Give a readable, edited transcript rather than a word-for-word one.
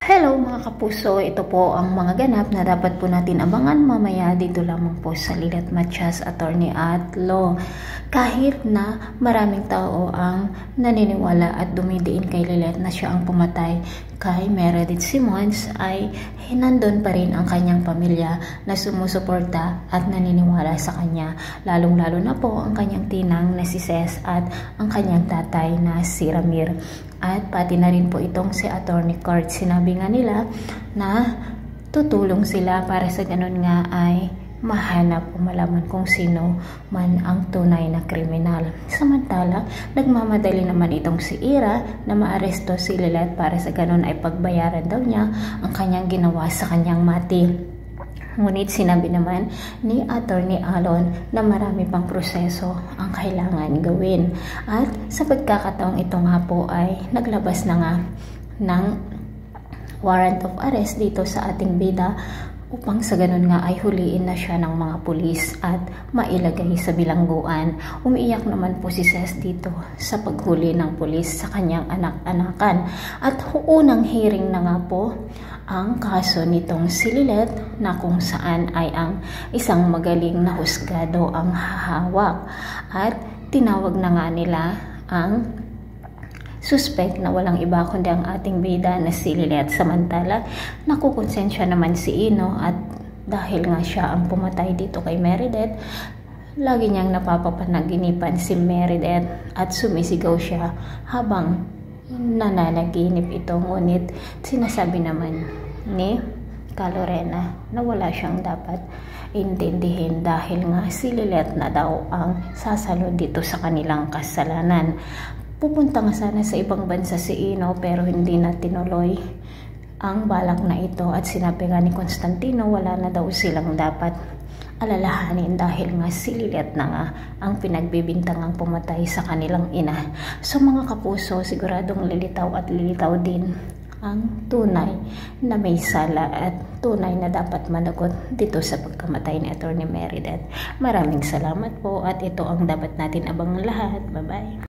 Hello mga kapuso, ito po ang mga ganap na dapat po natin abangan mamaya dito lamang po sa Lilet Matias, Attorney at Law. Kahit na maraming tao ang naniniwala at dumidiin kay Lilet na siya ang pumatay kay Meredith Simons, ay hinandun pa rin ang kanyang pamilya na sumusuporta at naniniwala sa kanya. Lalong-lalo na po ang kanyang tinang na si Ces at ang kanyang tatay na si Ramir. At pati na rin po itong si Attorney Kurt. Sinabi nga nila na tutulong sila para sa ganun nga ay mahanap o malaman kung sino man ang tunay na kriminal. Samantala, nagmamadali naman itong si Ira na maaresto si Lilet para sa ganun ay pagbayaran daw niya ang kanyang ginawa sa kanyang mati. Ngunit sinabi naman ni Attorney Alon na marami pang proseso ang kailangan gawin. At sa pagkakataong ito nga po ay naglabas na nga ng warrant of arrest dito sa ating bida upang sa ganun nga ay huliin na siya ng mga pulis at mailagay sa bilangguan. Umiiyak naman po si Ces dito sa paghuli ng pulis sa kanyang anak-anakan. At unang hearing na nga po ang kaso nitong si Lilet na kung saan ay ang isang magaling na husgado ang hahawak. At tinawag na nga nila ang suspect na walang iba kundi ang ating bida na si Lilet. Samantala, nakukonsensya naman si Ino at dahil nga siya ang pumatay dito kay Meredith, lagi niyang napapapanaginipan si Meredith at sumisigaw siya habang nananaginip ito. Ngunit sinasabi naman ni Calorena na wala siyang dapat intindihin dahil nga si Lilet na daw ang sasalo dito sa kanilang kasalanan. Pupunta nga sana sa ibang bansa si Ino pero hindi na tinuloy ang balak na ito at sinabi nga ni Constantino wala na daw silang dapat alalahanin dahil nga si Lilet na nga ang pinagbibintangang pumatay sa kanilang ina. So mga kapuso, siguradong lilitaw at lilitaw din ang tunay na may sala at tunay na dapat managot dito sa pagkamatay ni Attorney Meredith. Maraming salamat po at ito ang dapat natin abangan lahat. Bye-bye.